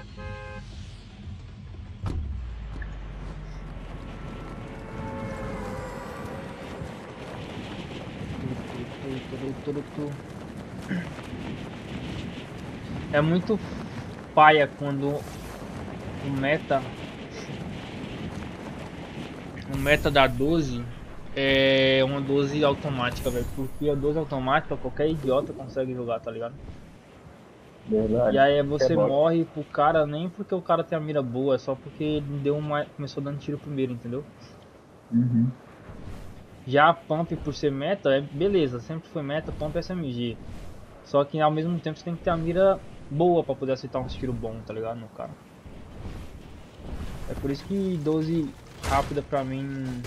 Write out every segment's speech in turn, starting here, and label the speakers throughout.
Speaker 1: É muito paia quando o meta da 12 é uma 12 automática, velho. Porque a 12 automática qualquer idiota consegue jogar, tá ligado? E
Speaker 2: Verdade.
Speaker 1: aí
Speaker 2: É
Speaker 1: você
Speaker 2: bot.
Speaker 1: morre pro cara nem porque o cara tem a mira boa, é só porque ele começou dando tiro primeiro, entendeu?
Speaker 2: Uhum.
Speaker 1: Já a Pump por ser meta, é beleza, sempre foi meta, Pump SMG. Só que ao mesmo tempo você tem que ter a mira boa pra poder acertar um tiro bom, tá ligado? No cara. É por isso que 12 rápida pra mim,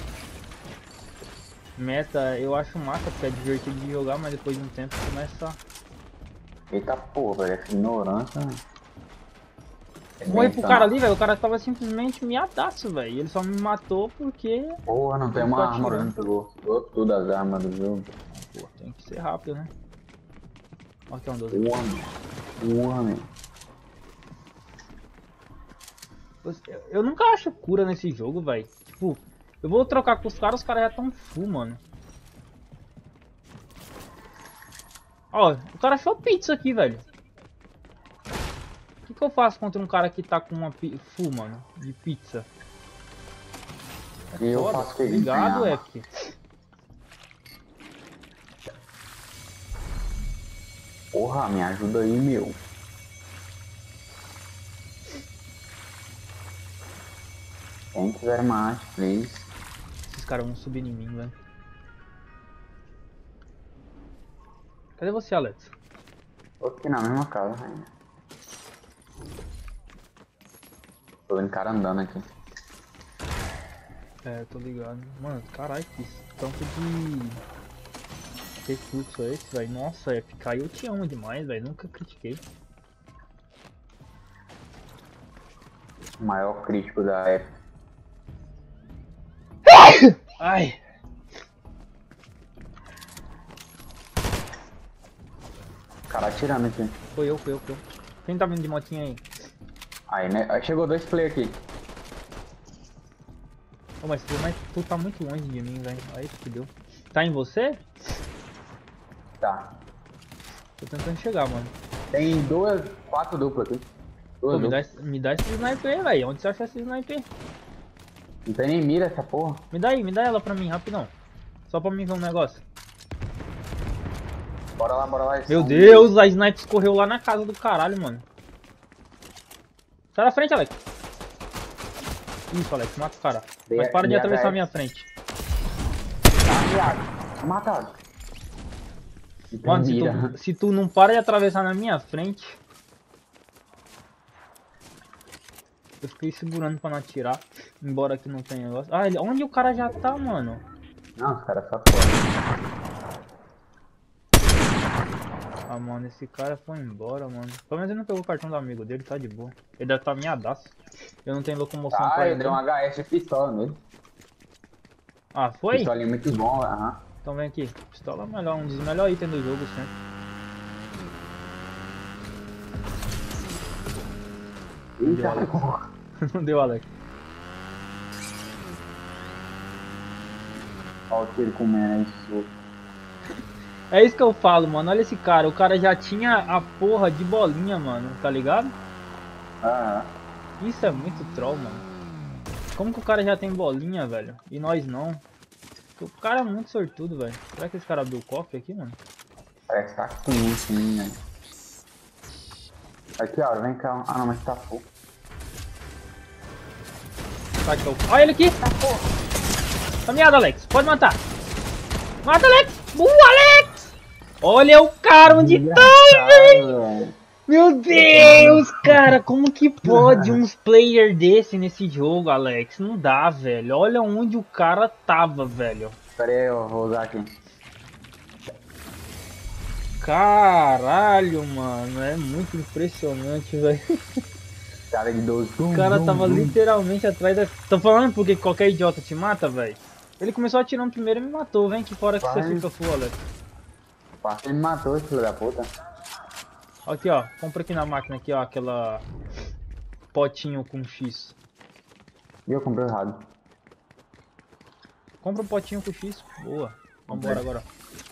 Speaker 1: meta, eu acho massa, porque é divertido de jogar, mas depois de um tempo começa.
Speaker 2: Eita porra, velho. Essa ignorância é
Speaker 1: Morri pro cara
Speaker 2: densa.
Speaker 1: ali, velho. O cara tava simplesmente miadaço, velho. E ele só me matou porque
Speaker 2: Porra, não tem
Speaker 1: ele ficou
Speaker 2: uma arma,
Speaker 1: atirando.
Speaker 2: não pegou. Pegou tudo as armas do jogo.
Speaker 1: Pô, tem que ser rápido, né? Olha que é um 12 aqui.
Speaker 2: Porra, meu. Porra, meu.
Speaker 1: Eu nunca acho cura nesse jogo, velho. Tipo, eu vou trocar com os caras já tão full, mano. Ó, o cara achou pizza aqui, velho. O que eu faço contra um cara que tá com uma full, mano, de pizza? É
Speaker 2: E eu
Speaker 1: foda.
Speaker 2: faço o que?
Speaker 1: Obrigado,
Speaker 2: Ganhar.
Speaker 1: Epic.
Speaker 2: Porra, me ajuda aí, meu. Thank you very much, please.
Speaker 1: Esses caras vão subir em mim, velho. Cadê você, Alex?
Speaker 2: Tô aqui na mesma casa ainda. Tô vendo cara andando aqui.
Speaker 1: É, tô ligado. Mano, caralho, que tanto de recurso é esse, velho? Nossa, Epic, eu te amo demais, velho. Nunca critiquei.
Speaker 2: O maior crítico da época.
Speaker 1: Ai!
Speaker 2: Cara atirando aqui.
Speaker 1: Foi eu. Quem tá vindo de motinha aí?
Speaker 2: Aí, né? Aí chegou dois players aqui.
Speaker 1: Ô, mas tu tá muito longe de mim, velho. Aí que deu. Tá em você?
Speaker 2: Tá.
Speaker 1: Tô tentando chegar, mano.
Speaker 2: Tem quatro duplas aqui.
Speaker 1: Pô,
Speaker 2: Duas duplas.
Speaker 1: me dá esse sniper aí, velho. Onde você acha esse sniper?
Speaker 2: Não tem nem mira essa porra.
Speaker 1: Me dá ela pra mim, rapidão. Só pra mim ver um negócio.
Speaker 2: Bora lá, bora lá.
Speaker 1: Meu Deus, a sniper correu lá na casa do caralho, mano. Sai da frente, Alex. Isso, Alex, mata o cara. Mas para de atravessar a minha frente.
Speaker 2: Tá, viado. Tá matado.
Speaker 1: Mano, se tu não para de atravessar na minha frente... Eu fiquei segurando pra não atirar. Embora aqui não tenha negócio. Ah, onde o cara já tá, mano?
Speaker 2: Não, os caras só fora.
Speaker 1: Ah, mano, esse cara foi embora, mano. Pelo menos ele não pegou o cartão do amigo dele, tá de boa. Ele deve estar miadaço. Eu não tenho locomoção pra
Speaker 2: Ah, eu
Speaker 1: ele.
Speaker 2: dei um HS de pistola nele.
Speaker 1: Ah, foi?
Speaker 2: Pistolinha muito bom, aham.
Speaker 1: Então vem aqui. Pistola é o melhor, um dos melhores itens do jogo, sempre. Não deu,
Speaker 2: Eita
Speaker 1: Alex.
Speaker 2: porra.
Speaker 1: Não deu, Alex.
Speaker 2: Olha o tiro comendo aí, soco.
Speaker 1: É isso que eu falo, mano. Olha esse cara. O cara já tinha a porra de bolinha, mano. Tá ligado?
Speaker 2: Aham.
Speaker 1: Isso é muito troll, mano. Como que o cara já tem bolinha, velho? E nós não? O cara é muito sortudo, velho. Será que esse cara abriu o cofre aqui, mano?
Speaker 2: Parece que tá com isso, menina. Aqui, ó, vem cá. Ah, não, mas tá pouco.
Speaker 1: Tá aqui, olha ele aqui! Tá miado, Alex. Pode matar. Mata, Alex! Boa, Alex! Olha o cara onde tá, velho! Meu Deus, cara, como que pode uns player desse nesse jogo, Alex? Não dá, velho. Olha onde o cara tava, velho.
Speaker 2: Pera aí, eu vou usar aqui.
Speaker 1: Caralho, mano. É muito impressionante, velho.
Speaker 2: Cara de 12.
Speaker 1: O cara tava literalmente atrás da... Tô falando porque qualquer idiota te mata, velho. Ele começou atirando primeiro e me matou. Vem aqui fora que você fica full, Alex.
Speaker 2: Ele me matou, esse filho da puta.
Speaker 1: Aqui, ó. Compra aqui na máquina aqui, ó. Aquela... potinho com X.
Speaker 2: E eu comprei errado.
Speaker 1: Compra um potinho com X. Boa. Vambora agora.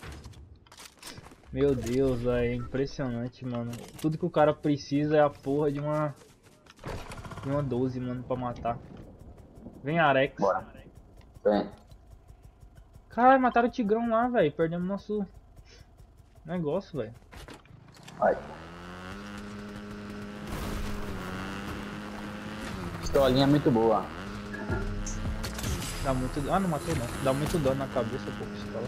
Speaker 1: Meu Deus, velho. É impressionante, mano. Tudo que o cara precisa é a porra de uma 12, mano, pra matar. Vem, Arex.
Speaker 2: Bora. Vem.
Speaker 1: Caralho, mataram o Tigrão lá, velho. Perdemos nosso negócio, velho.
Speaker 2: Vai. Pistolinha muito boa.
Speaker 1: Dá muito... Ah, não matei não. Dá muito dano na cabeça, pô, pistola.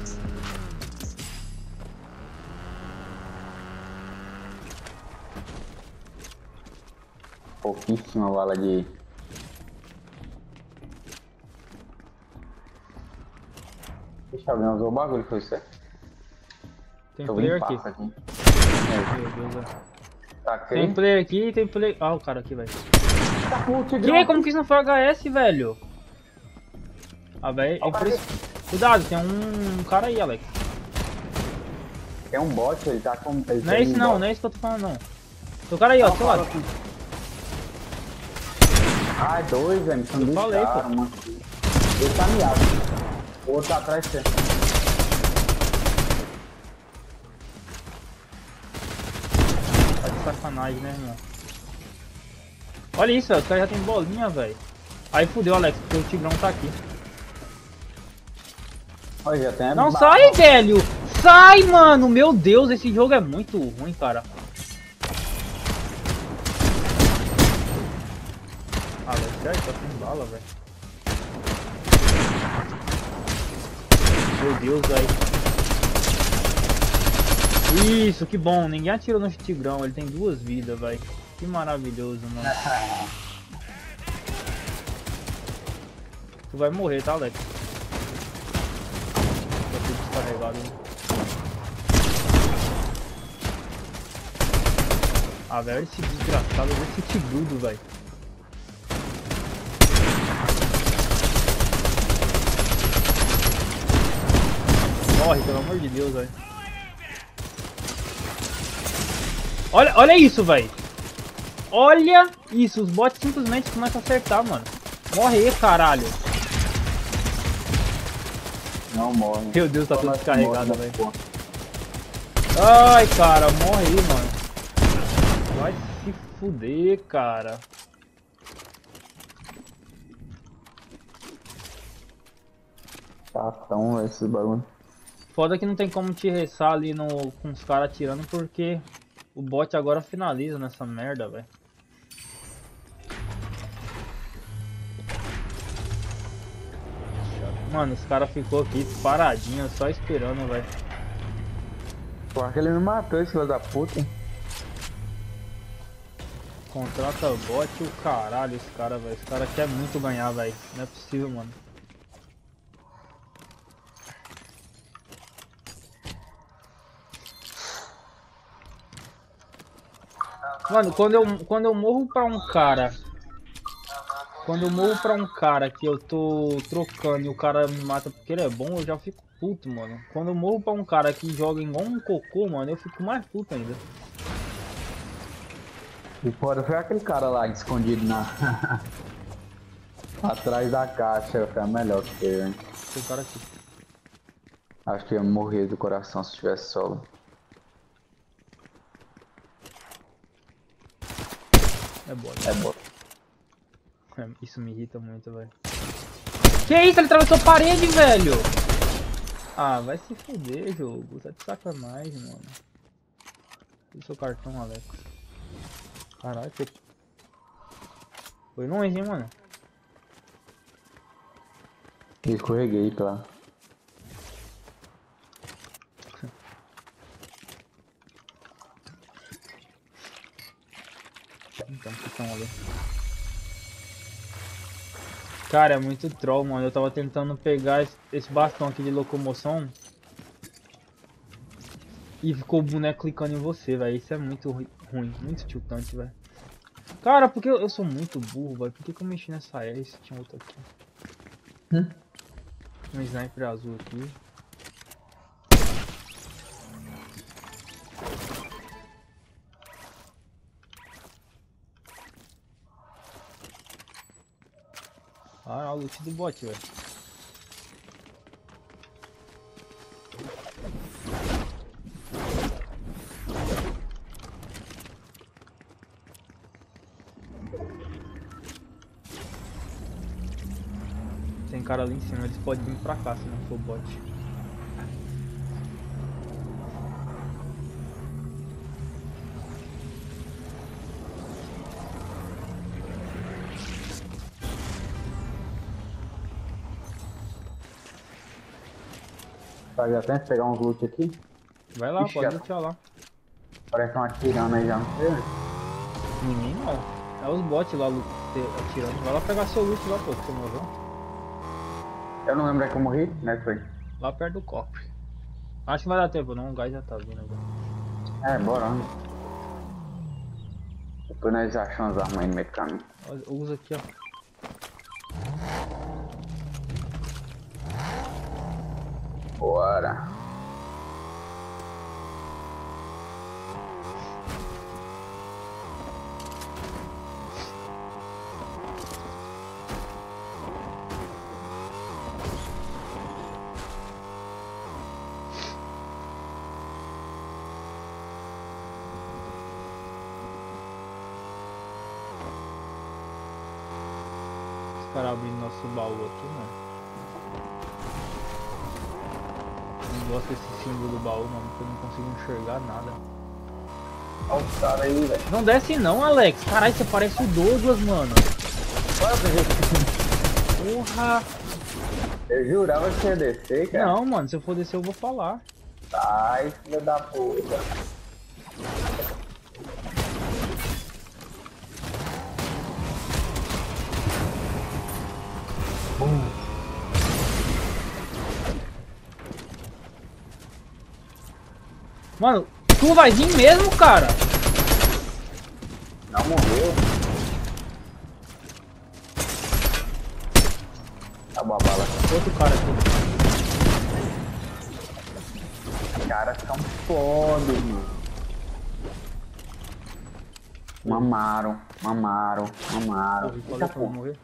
Speaker 2: Pouquíssima bala de... Deixa alguém usar o bagulho, foi isso?
Speaker 1: Tem
Speaker 2: Tô
Speaker 1: player
Speaker 2: vendo
Speaker 1: aqui.
Speaker 2: passa aqui.
Speaker 1: Meu Deus, velho.
Speaker 2: Tá aqui.
Speaker 1: Tem player aqui e tem player... Ah, o cara aqui, velho.
Speaker 2: Tá com o
Speaker 1: Que?
Speaker 2: Tigrão.
Speaker 1: Como que isso não foi HS, velho? Ah, velho.
Speaker 2: Ó, o cara
Speaker 1: Cuidado, tem um cara aí, Alex.
Speaker 2: Tem um bot, ele tá com... Ele
Speaker 1: Não é
Speaker 2: tem
Speaker 1: esse
Speaker 2: um
Speaker 1: não,
Speaker 2: bot.
Speaker 1: não é esse que eu tô falando não. Tem o cara aí, ó, do seu lado.
Speaker 2: Ai, dois, velho. São dois
Speaker 1: falei,
Speaker 2: caras,
Speaker 1: pô.
Speaker 2: mano. Ele tá miado. O outro tá atrás de você.
Speaker 1: Tá de sacanagem, né, irmão? Olha isso, velho. Os caras já tem bolinha, velho. Aí fudeu, Alex, porque o Tigrão tá aqui.
Speaker 2: Olha, já tem...
Speaker 1: Não sai, velho! Sai, mano! Meu Deus, esse jogo é muito ruim, cara. Alex, já tá sem bala, velho. Meu Deus, velho. Isso, que bom. Ninguém atirou no Tigrão. Ele tem 2 vidas, velho. Que maravilhoso, mano. Tu vai morrer, tá, Alex? Tá tudo descarregado, né? Ah, velho, esse desgraçado, esse tigrudo, velho. Morre, pelo amor de Deus, velho. Olha isso, velho. Olha isso, os bots simplesmente começam a acertar, mano. Morre aí, caralho.
Speaker 2: Não morre.
Speaker 1: Meu Deus, tá tudo descarregado,
Speaker 2: Morre,
Speaker 1: velho.
Speaker 2: pô.
Speaker 1: Ai, cara, morre aí, mano. Vai se fuder, cara.
Speaker 2: Tá tão esse bagulho.
Speaker 1: Foda que não tem como te ressar ali com os caras atirando, porque o bot agora finaliza nessa merda, velho. Mano, os caras ficou aqui paradinho, só esperando, velho.
Speaker 2: Porra, que ele me matou, esse filho da puta.
Speaker 1: Contrata bot e o caralho, esse cara, velho. Esse cara quer muito ganhar, velho. Não é possível, mano. Mano, quando eu morro pra um cara... Quando eu morro pra um cara que eu tô trocando e o cara me mata porque ele é bom, eu já fico puto, mano. Quando eu morro pra um cara que joga igual um cocô, mano, eu fico mais puto ainda.
Speaker 2: E fora foi aquele cara lá escondido na... atrás da caixa, foi a melhor que teve, hein?
Speaker 1: Tem um cara aqui.
Speaker 2: Acho que ia morrer do coração se tivesse solo.
Speaker 1: É bom.
Speaker 2: É bom.
Speaker 1: Isso me irrita muito, velho. Que isso? Ele atravessou a parede, velho! Ah, vai se fuder, jogo. Tá de sacanagem, mano. E seu cartão, Alex? Caralho, você... Foi longe, hein, mano?
Speaker 2: Escorreguei pra...
Speaker 1: Então, que estão ali. Cara, é muito troll, mano. Eu tava tentando pegar esse bastão aqui de locomoção. E ficou o boneco clicando em você, velho. Isso é muito ruim, muito tiltante, velho. Cara, porque eu sou muito burro, velho. Por que eu mexi nessa S? Tinha outra aqui. Um sniper azul aqui. Ah, o loot do bot, velho. Tem cara ali em cima, eles podem vir pra cá se não for bot.
Speaker 2: Tá, já tem que pegar uns loot aqui.
Speaker 1: Vai lá,
Speaker 2: Ixi,
Speaker 1: pode
Speaker 2: já-
Speaker 1: lutear lá.
Speaker 2: Parece que estão atirando aí já, não sei.
Speaker 1: Ninguém não. É os bots lá atirando. Vai lá pegar seu loot lá, pô, que você morreu.
Speaker 2: Eu não lembro que eu morri, né? Foi.
Speaker 1: Lá perto do cofre. Acho que vai dar tempo não, o gás já tá vindo agora.
Speaker 2: É, bora. Depois nós achamos as armas aí no meio do caminho.
Speaker 1: Usa aqui, ó.
Speaker 2: Bora.
Speaker 1: Os caras abrindo nosso baú aqui, mano. Não gosto desse símbolo do baú, mano, porque eu não consigo enxergar nada.
Speaker 2: Olha os caras aí, velho.
Speaker 1: Não desce não, Alex. Caralho, você parece o Douglas, mano. Porra.
Speaker 2: Eu jurava que ia descer, cara.
Speaker 1: Não, mano, se eu for descer eu vou falar.
Speaker 2: Ai, filho da puta.
Speaker 1: Mano, tu vai vir mesmo, cara?
Speaker 2: Não morreu. Acabou a bala.
Speaker 1: Outro cara aqui.
Speaker 2: Os caras são foda, mano. Mamaram.
Speaker 1: Falei
Speaker 2: Eita,
Speaker 1: pra eu
Speaker 2: porra.
Speaker 1: morrer.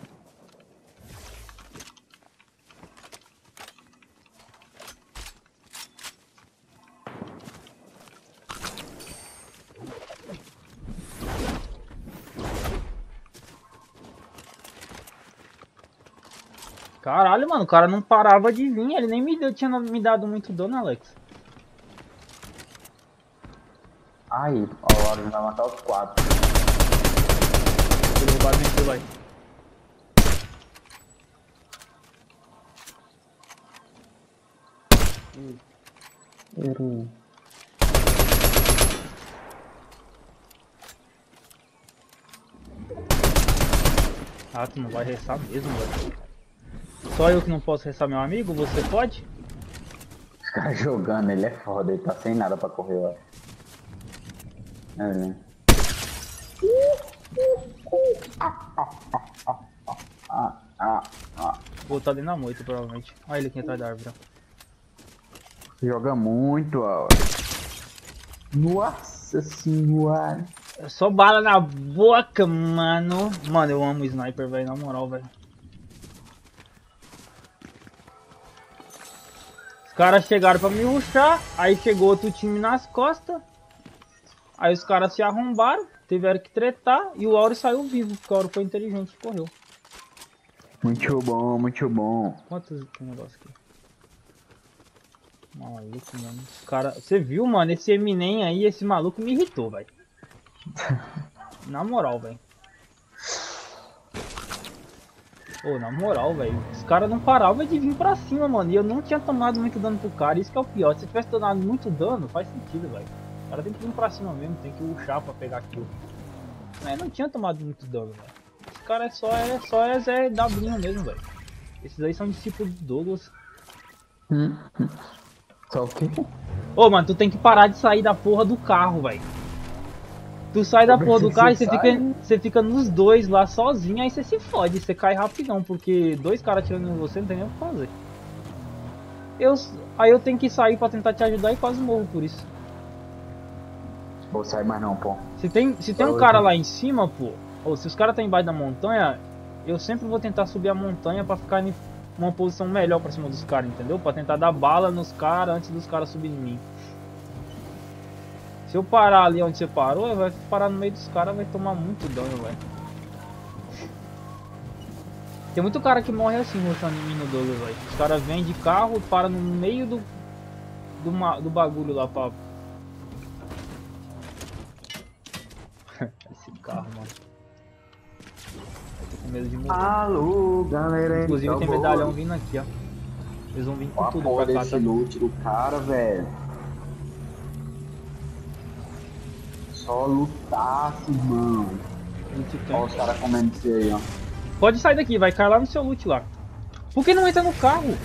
Speaker 1: Caralho, mano, o cara não parava de vir, ele nem tinha me dado muito dano, Alex.
Speaker 2: Aí, ó, o Lauro vai matar os 4.
Speaker 1: Ele roubaram meu kill aí. Ah, tu não vai restar mesmo, velho. Só eu que não posso restar meu amigo? Você pode?
Speaker 2: Os caras jogando, ele é foda, ele tá sem nada pra correr, ó. É, né?
Speaker 1: Vou tá dentro da moita, provavelmente. Olha ele aqui atrás da árvore.
Speaker 2: Joga muito, ó. Nossa senhora.
Speaker 1: É só bala na boca, mano. Mano, eu amo sniper, velho, na moral, velho. Os caras chegaram pra me rushar, aí chegou outro time nas costas. Aí os caras se arrombaram, tiveram que tretar e o Auro saiu vivo, porque o Auro foi inteligente e correu.
Speaker 2: Muito bom, muito bom.
Speaker 1: Quantos tem negócio aqui? Maluco, mano. Os cara... Você viu, mano? Esse Eminem aí, esse maluco me irritou, velho. Na moral, velho. Pô, na moral, velho. Os caras não paravam de vir pra cima, mano. E eu não tinha tomado muito dano pro cara. Isso que é o pior. Se eu tivesse tomado muito dano, faz sentido, velho. O cara tem que vir pra cima mesmo, tem que rushar pra pegar kill. Mas eu não tinha tomado muito dano, velho. Esse cara é Zé Dabrinho mesmo, velho. Esses aí são discípulos de Douglas.
Speaker 2: Só o quê?
Speaker 1: Ô, mano, tu tem que parar de sair da porra do carro, velho. Tu sai da porra do carro e você fica nos dois lá sozinho, aí você se fode, você cai rapidão, porque dois caras atirando em você não tem nem o que fazer. Aí eu tenho que sair pra tentar te ajudar e quase morro por isso.
Speaker 2: Vou sair mais não, pô.
Speaker 1: Se tem um cara lá em cima, pô, ou se os caras estão embaixo da montanha, eu sempre vou tentar subir a montanha pra ficar em uma posição melhor pra cima dos caras, entendeu? Pra tentar dar bala nos caras antes dos caras subirem em mim. Se eu parar ali onde você parou, vai parar no meio dos caras, vai tomar muito dano, velho. Tem muito cara que morre assim, rushando em mim no Douglas, velho. Os caras vêm de carro e param no meio do bagulho lá pra... Esse carro, mano. Eu tô com medo de morrer.
Speaker 2: Alô, galera.
Speaker 1: Inclusive tem medalhão vindo aqui, ó. Eles vão vir com
Speaker 2: Olha a
Speaker 1: tudo
Speaker 2: porra
Speaker 1: pra cá,
Speaker 2: desse
Speaker 1: tá?
Speaker 2: loot do cara, velho. Só lutaço, irmão. Olha os caras comendo isso aí, ó.
Speaker 1: Pode sair daqui, vai cair lá no seu loot lá. Por que não entra no carro?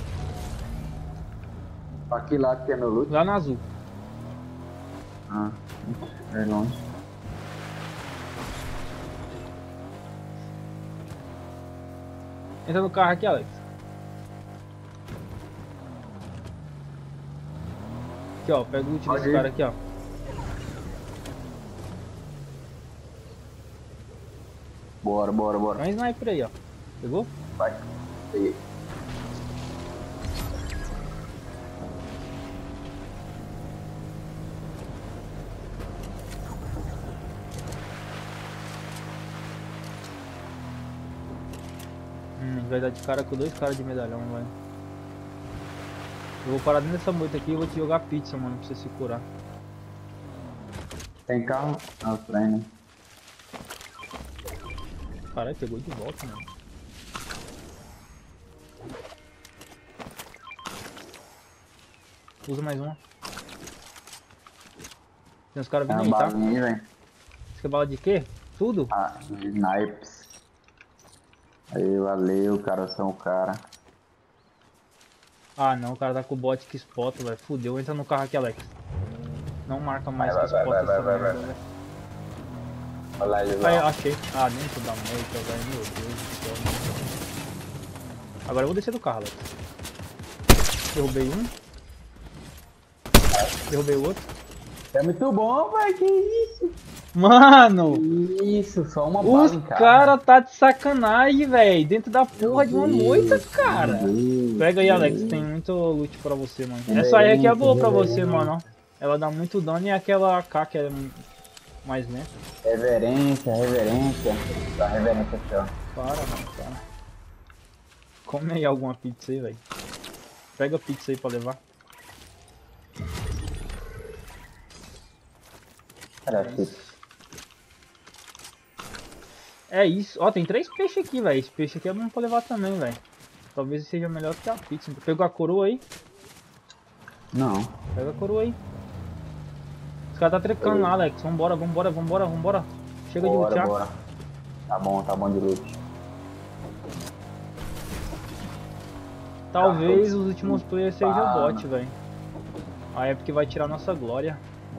Speaker 2: Pra que lado que é meu loot?
Speaker 1: Lá na azul.
Speaker 2: Ah, é longe.
Speaker 1: Entra no carro aqui, Alex. Aqui, ó. Pega o loot desse cara aqui, ó.
Speaker 2: Bora, bora, bora.
Speaker 1: Tem um sniper aí, ó. Pegou?
Speaker 2: Vai. Peguei.
Speaker 1: Vai dar de cara com 2 caras de medalhão, velho. Eu vou parar dentro dessa moita aqui e vou te jogar pizza, mano, pra você se curar.
Speaker 2: Tem carro? Ah, treino.
Speaker 1: Caralho, pegou de volta, mano. Usa mais uma. Tem uns caras vindo aí, tá?
Speaker 2: Velho.
Speaker 1: Você quer bala de quê? Tudo?
Speaker 2: Ah, snipes. Aí, valeu, cara, são o cara.
Speaker 1: Ah não, o cara tá com o bot que spota, velho. Fudeu, entra no carro aqui, Alex. Não marca mais que spota essa merda, velho.
Speaker 2: Olha lá, ele
Speaker 1: Aí,
Speaker 2: lá.
Speaker 1: achei. Ah, dentro da moita, velho. Meu Deus do céu. Agora eu vou descer do carro, Alex. Derrubei um. Derrubei o outro.
Speaker 2: É muito bom, velho, que isso?
Speaker 1: Mano!
Speaker 2: Isso, só uma
Speaker 1: Os
Speaker 2: bala em cada.
Speaker 1: cara tá de sacanagem, velho. Dentro da porra de uma moita, cara. Pega aí, Alex. Tem muito loot pra você, mano. Essa aí aqui é boa pra você, mano. Ela dá muito dano e aquela AK que é mais lenta.
Speaker 2: Reverência, reverência. Dá reverência aqui, ó.
Speaker 1: Para, mano, para. Come aí alguma pizza aí, velho. Pega a pizza aí pra levar. É isso. Ó, tem 3 peixes aqui, velho. Esse peixe aqui é bom pra levar também, velho. Talvez seja melhor que a pizza. Pegou a coroa aí?
Speaker 2: Não.
Speaker 1: Pega a coroa aí. Os caras tá trecando lá, Alex. Vambora, vambora, vambora, vambora. Chega de lutear.
Speaker 2: Bora. Tá bom de loot.
Speaker 1: Talvez os últimos players sejam bot, velho. A Epic vai tirar nossa glória.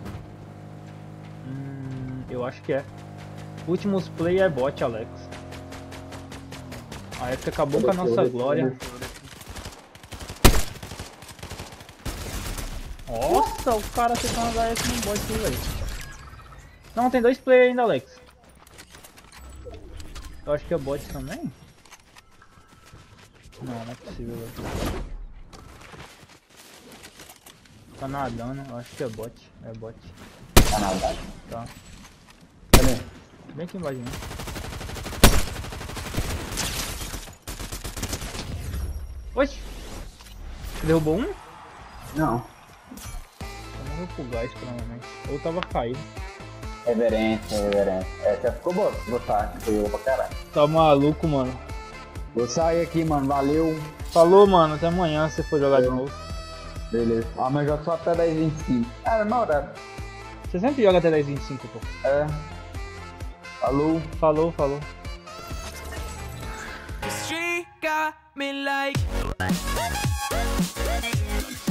Speaker 1: Eu acho que é. Últimos play é bot, Alex. A Epic acabou com a nossa glória. Nossa, o cara tentando dar esse no bot aí, velho. Não, tem 2 players ainda, Alex. Eu acho que é bot também. Não é possível, velho. Tá nadando, eu acho que é bot. É bot.
Speaker 2: Tá nadando.
Speaker 1: Tá.
Speaker 2: Cadê?
Speaker 1: Bem aqui embaixo, né? Oxi! Você derrubou um?
Speaker 2: Não.
Speaker 1: Eu morreu pro gás, provavelmente. Ou tava caído.
Speaker 2: Reverência, reverência. Essa ficou boa, gostar, foi pra caralho.
Speaker 1: Tá maluco, mano.
Speaker 2: Vou sair aqui, mano, valeu.
Speaker 1: Falou, mano. Até amanhã se você for jogar de novo.
Speaker 2: Beleza. Amanhã eu jogo só até 10h25. É, meu horário.
Speaker 1: Você sempre joga até 10h25, pô.
Speaker 2: É. Falou.
Speaker 1: Falou, falou.
Speaker 3: The street got me like